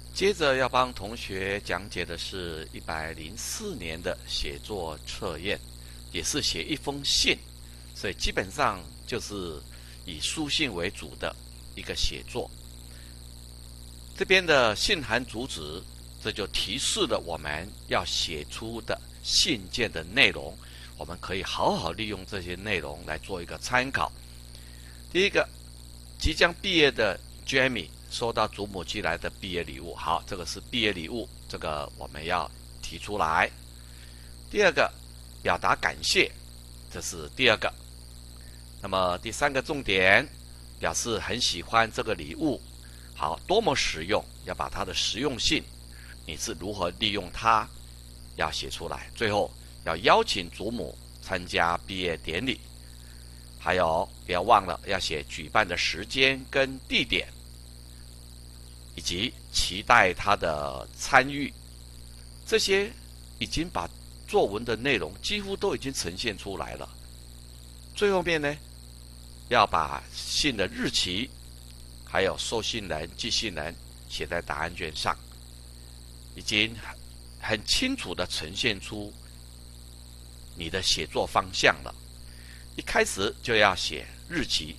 接着要帮同学讲解的是104年的写作测验，也是写一封信，所以基本上就是以书信为主的一个写作。这边的信函主旨，这就提示了我们要写出的信件的内容，我们可以好好利用这些内容来做一个参考。第一个，即将毕业的 Jamie 收到祖母寄来的毕业礼物，好，这个是毕业礼物，这个我们要提出来。第二个，表达感谢，这是第二个。那么第三个重点，表示很喜欢这个礼物，好，多么实用，要把它的实用性，你是如何利用它，要写出来。最后要邀请祖母参加毕业典礼，还有不要忘了要写举办的时间跟地点，以及期待他的参与。这些已经把作文的内容几乎都已经呈现出来了。最后面呢，要把信的日期还有收信人、寄信人写在答案卷上，已经很清楚地呈现出你的写作方向了。一开始就要写日期，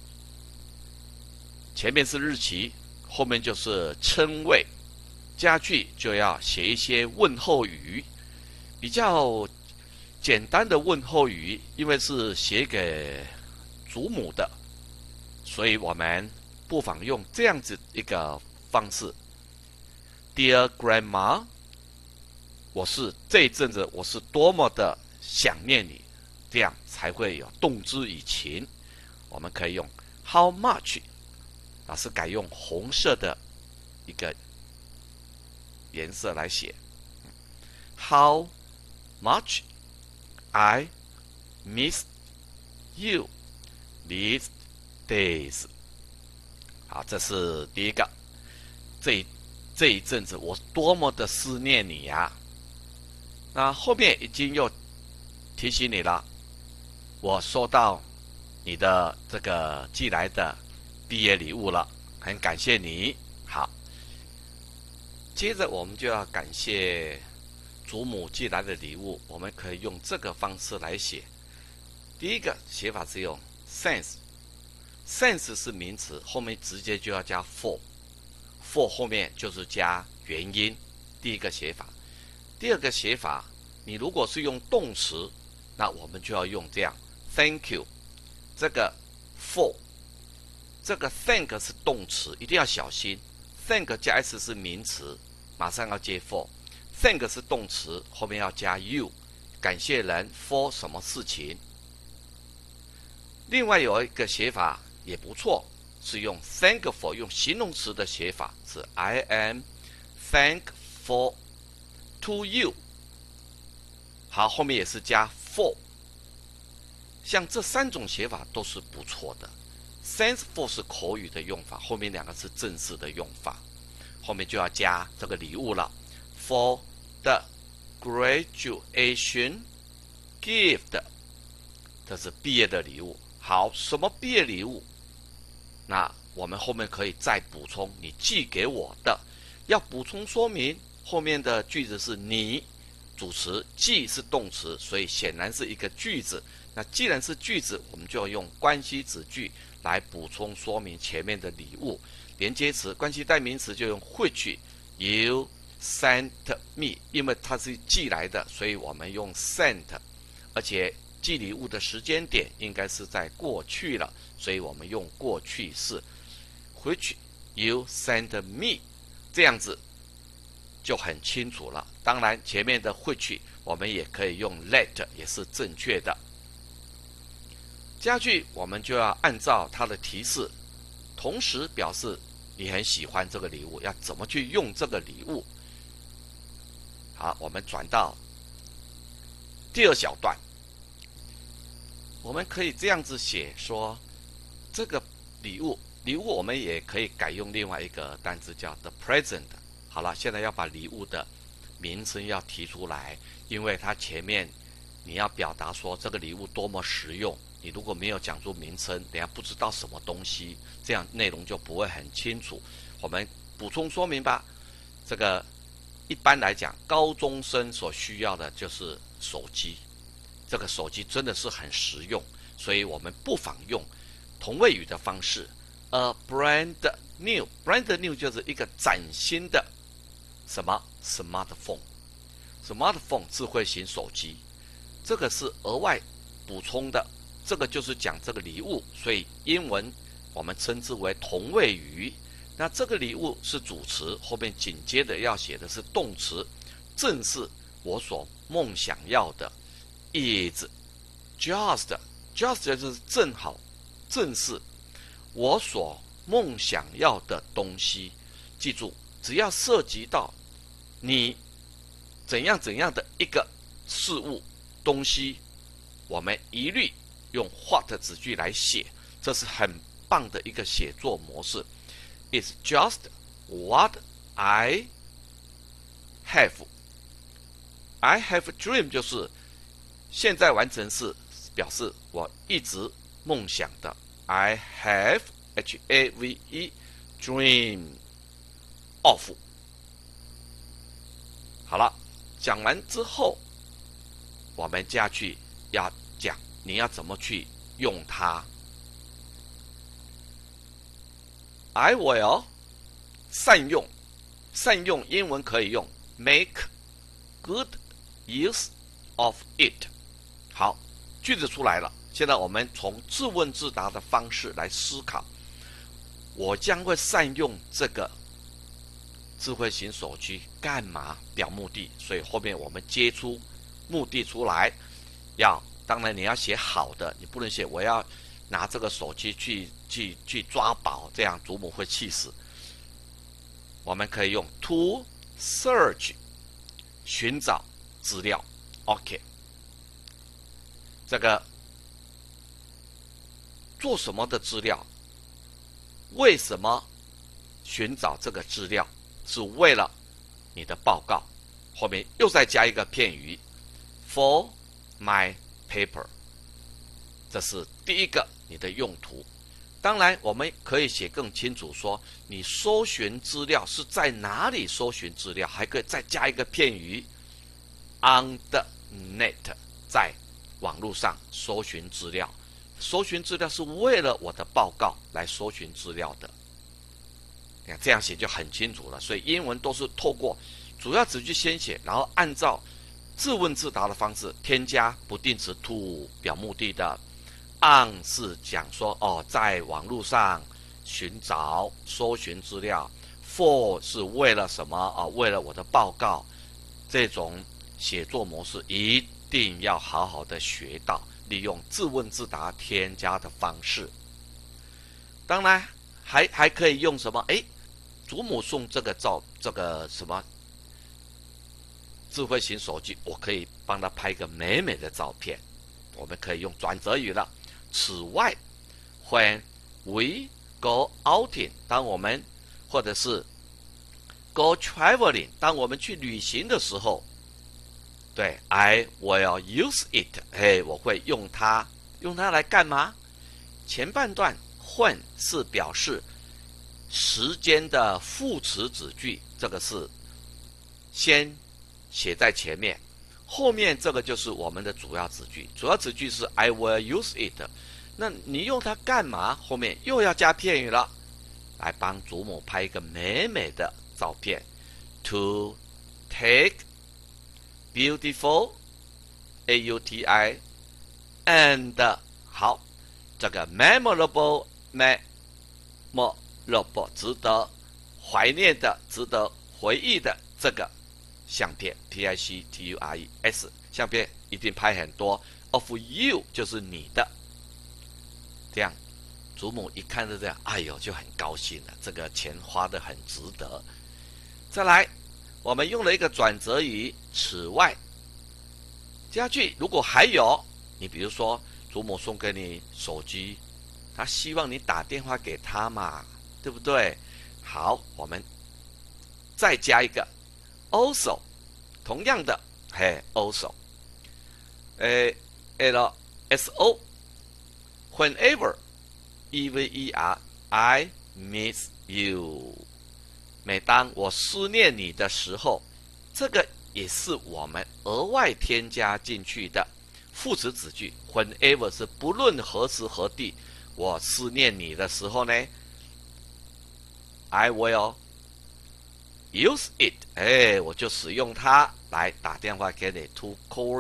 前面是日期，后面就是称谓，家具就要写一些问候语，比较简单的问候语，因为是写给祖母的，所以我们不妨用这样子一个方式。Dear Grandma， 这一阵子我是多么的想念你，这样才会有动之以情。我们可以用 How much， 老师改用红色的一个颜色来写。How much I miss you these days。好，这是第一个。这一阵子我多么的思念你呀！那后面已经又提醒你了，我收到你的这个寄来的毕业礼物了，很感谢你。好，接着我们就要感谢祖母寄来的礼物，我们可以用这个方式来写。第一个写法是用 since 是名词，后面直接就要加 for 后面就是加原因，第一个写法。第二个写法，你如果是用动词，那我们就要用这样 thank you， 这个 for， 这个 thank 是动词，一定要小心， thank 加 s 是名词，马上要接 for， thank 是动词，后面要加 you， 感谢人 for 什么事情。另外有一个写法也不错，是用 thankful， 用形容词的写法是 I am thankful to you。 好，后面也是加 for。 像这三种写法都是不错的。 thankful 是口语的用法，后面两个是正式的用法，后面就要加这个礼物了， for the graduation gift， 这是毕业的礼物。好，什么毕业礼物？那我们后面可以再补充你寄给我的，要补充说明后面的句子是你主词，寄是动词，所以显然是一个句子。那既然是句子，我们就要用关系子句来补充说明前面的礼物。连接词、关系代名词就用 which you sent me， 因为它是寄来的，所以我们用 sent， 而且寄礼物的时间点应该是在过去了，所以我们用过去式 which you sent me， 这样子就很清楚了。当然前面的 which 我们也可以用 let， 也是正确的。家具我们就要按照它的提示，同时表示你很喜欢这个礼物，要怎么去用这个礼物。好，我们转到第二小段，我们可以这样子写说，这个礼物我们也可以改用另外一个单词叫 the present。 好了，现在要把礼物的名称要提出来，因为它前面你要表达说这个礼物多么实用，你如果没有讲出名称，等下不知道什么东西，这样内容就不会很清楚。我们补充说明吧。 这个一般来讲，高中生所需要的就是手机。这个手机真的是很实用，所以我们不妨用同位语的方式。A brand new，brand new 就是一个崭新的什么 smartphone，smartphone 智慧型手机，这个是额外补充的，这个就是讲这个礼物，所以英文我们称之为同位语。那这个礼物是主词，后面紧接着要写的是动词，正是我所梦想要的 ，is just 就是正好，正是我所梦想要的东西。记住，只要涉及到你怎样怎样的一个事物东西，我们一律用 what 子句来写，这是很棒的一个写作模式。It's just what I have. I have a dream 就是现在完成式，表示我一直梦想的。I have H-A-V-E dream of。好了，讲完之后，我们下去要讲你要怎么去用它。I will 善用，善用英文可以用 make good use of it。好，句子出来了。现在我们从自问自答的方式来思考，我将会善用这个智慧型手机干嘛？表目的，所以后面我们接出目的出来。当然你要写好的，你不能写我要拿这个手机去抓宝，这样祖母会气死。我们可以用 to search 寻找资料 ，OK。这个做什么的资料？为什么寻找这个资料？是为了你的报告。后面又再加一个片语 ，for my paper。这是第一个你的用途。当然，我们可以写更清楚说，你搜寻资料是在哪里搜寻资料，还可以再加一个片语 on the net， 在网络上搜寻资料。搜寻资料是为了我的报告来搜寻资料的。你看这样写就很清楚了。所以英文都是透过主要子句先写，然后按照自问自答的方式添加不定词 to 表目的的。on 是讲说在网络上寻找搜寻资料 ，for 是为了什么为了我的报告。这种写作模式一定要好好的学到，利用自问自答添加的方式。当然还可以用什么？祖母送这个什么智慧型手机，我可以帮他拍个美美的照片。我们可以用转折语了。此外 ，when we go outing， 当我们或者是 go traveling， 当我们去旅行的时候，对 ，I will use it， 我会用它，用它来干嘛？前半段 when 是表示时间的副词子句，这个是先写在前面。后面这个就是我们的主要子句，主要子句是 I will use it。那你用它干嘛？后面又要加片语了，来帮祖母拍一个美美的照片。To take beautiful AUTI and 好，这个 memorable 值得怀念的、值得回忆的这个相片 pictures 相片一定拍很多 of you 就是你的，这样祖母一看到这样，哎呦就很高兴了，这个钱花得很值得。再来，我们用了一个转折语，此外加句，如果还有，你比如说祖母送给你手机，他希望你打电话给他嘛，对不对？好，我们再加一个 also， 同样的also LSO whenever EVER I miss you 每当我思念你的时候，这个也是我们额外添加进去的副词子句。Whenever 是不论何时何地，我思念你的时候呢 ，I will use it， 我就使用它来打电话给你 ，to call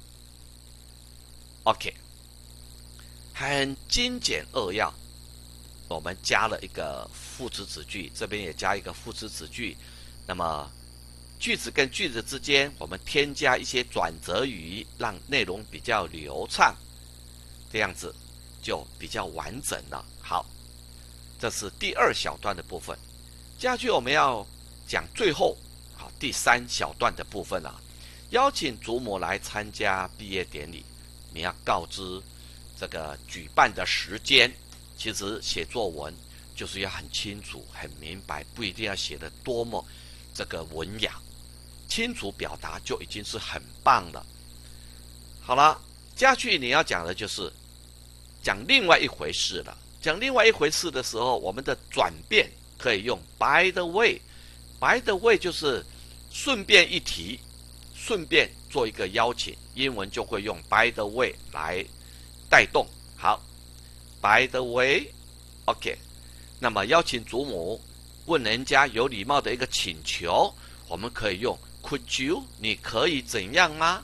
you。OK， 很精简扼要。我们加了一个副词子句，这边也加一个副词子句。那么句子跟句子之间，我们添加一些转折语，让内容比较流畅，这样子就比较完整了。好，这是第2小段的部分。接下去我们要讲最后好第3小段的部分了。邀请祖母来参加毕业典礼，你要告知这个举办的时间。其实写作文就是要很清楚、很明白，不一定要写得多么这个文雅，清楚表达就已经是很棒了。好了，接下去你要讲的就是讲另外一回事了。讲另外一回事的时候，我们的转变可以用 by the way。by the way 就是顺便一提，顺便做一个邀请，英文就会用 by the way 来带动。好。By the way， OK， 那么邀请祖母问人家有礼貌的一个请求，我们可以用 Could you？ 你可以怎样吗？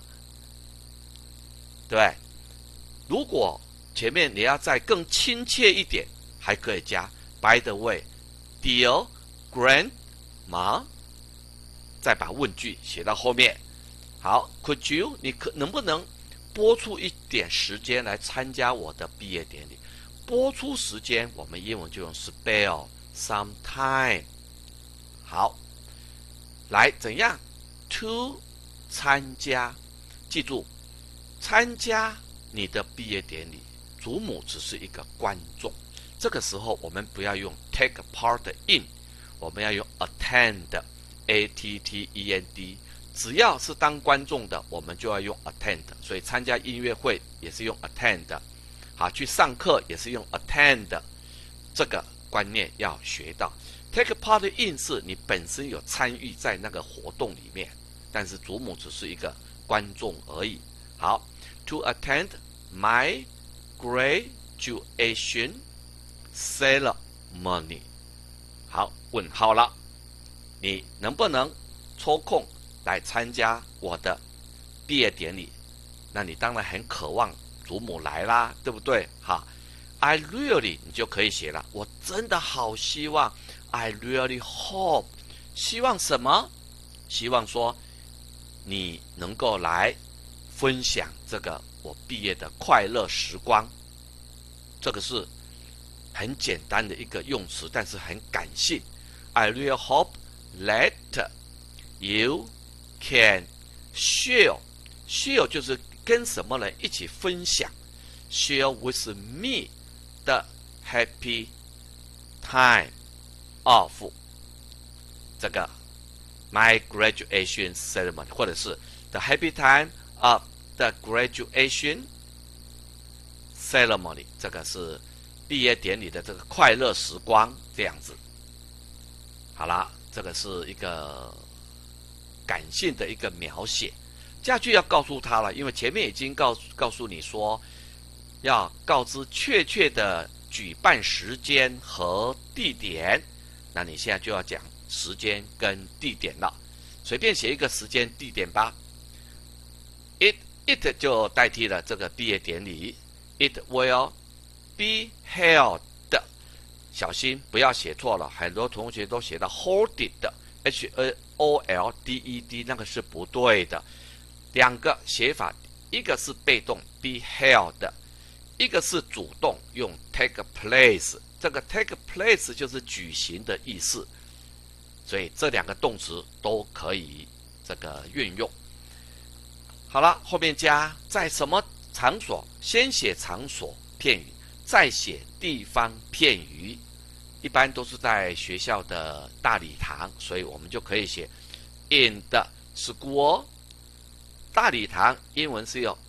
对，如果前面你要再更亲切一点，还可以加 By the way，Dear Grandma， 再把问句写到后面。好 ，Could you？ 你能不能拨出一点时间来参加我的毕业典礼？播出时间，我们英文就用 spare some time。好，来怎样 to 参加？记住，参加你的毕业典礼，祖母只是一个观众。这个时候，我们不要用 take part in， 我们要用 attend，attend。只要是当观众的，我们就要用 attend。所以参加音乐会也是用 attend。好，去上课也是用 attend， 这个观念要学到。Take part in 是你本身有参与在那个活动里面，但是祖母只是一个观众而已。好 ，To attend my graduation ceremony。好，问好了，你能不能抽空来参加我的毕业典礼？那你当然很渴望祖母来啦，对不对？好 ，I really 你就可以写了。我真的好希望 ，I really hope， 希望什么？希望说你能够来分享这个我毕业的快乐时光。这个是很简单的一个用词，但是很感性。I really hope that you can share 就是跟什么人一起分享 ，share with me 的 happy time of 这个 my graduation ceremony， 或者是 the happy time of the graduation ceremony， 这个是毕业典礼的这个快乐时光，这样子。好啦，这个是一个感性的一个描写。下去要告诉他了，因为前面已经告诉你说，要告知确切的举办时间和地点，那你现在就要讲时间跟地点了。随便写一个时间地点吧。It 就代替了这个毕业典礼。It will be held。小心不要写错了，很多同学都写到 holded，HOLDED 那个是不对的。两个写法，一个是被动 be held， 一个是主动用 take place。这个 take place 就是举行的意思，所以这两个动词都可以这个运用。好了，后面加在什么场所，先写场所片语，再写地方片语。一般都是在学校的大礼堂，所以我们就可以写 in the school。大礼堂英文是用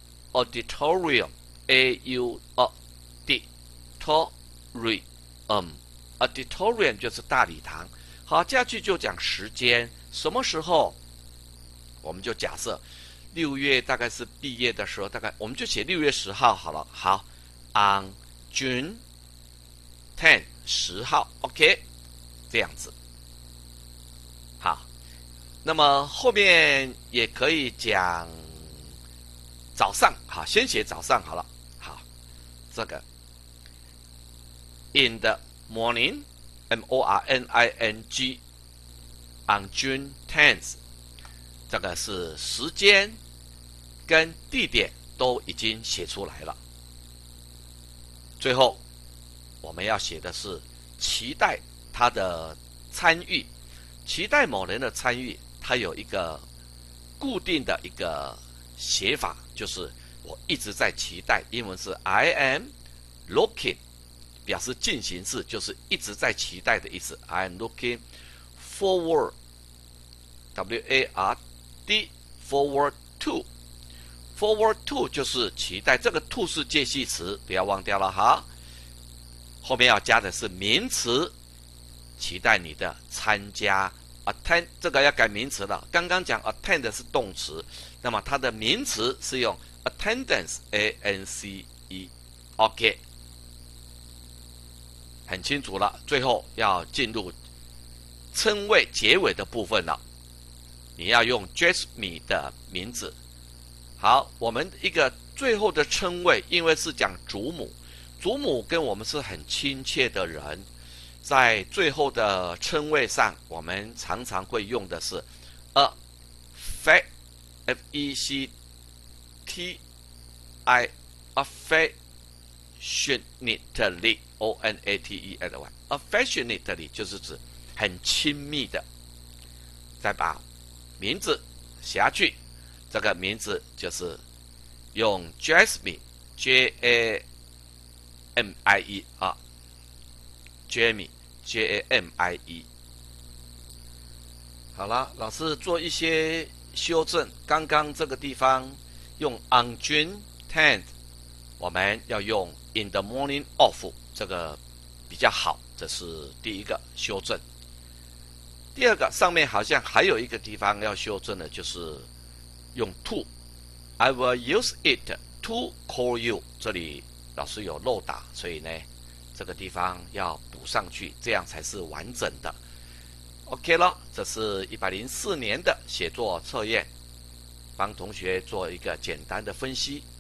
auditorium，auditorium，auditorium 就是大礼堂好，接下去就讲时间，什么时候？我们就假设6月大概是毕业的时候，大概我们就写6月10号好了。好 ，on June 10 10号 ，OK， 这样子。好，那么后面也可以讲早上，好，先写早上好了。好，这个 in the morning morning on June 10th。这个是时间跟地点都已经写出来了。最后我们要写的是期待他的参与，期待某人的参与，它有一个固定的一个写法，就是我一直在期待，英文是 I am looking， 表示进行式，就是一直在期待的意思。I am looking forward forward to forward to 就是期待，这个 to 是介系词，不要忘掉了哈。后面要加的是名词，期待你的参加 attend， 这个要改名词了。刚刚讲 attend 是动词，那么它的名词是用 attendance ANCE。OK， 很清楚了。最后要进入称谓结尾的部分了。你要用 Jasmine 的名字。好，我们一个最后的称谓，因为是讲祖母，祖母跟我们是很亲切的人，在最后的称谓上，我们常常会用的是 affectionately affectionately 就是指很亲密的。再把名字写下去，这个名字就是用 Jasmine Jamie 啊 ，Jamie Jamie。好了，老师做一些修正。刚刚这个地方用 on June 10th， 我们要用 in the morning of， 这个比较好，这是第一个修正。第二个，上面好像还有一个地方要修正的，就是用 to。I will use it to call you。这里老师有漏打，所以呢，这个地方要补上去，这样才是完整的。OK 了，这是104年的写作测验，帮同学做一个简单的分析。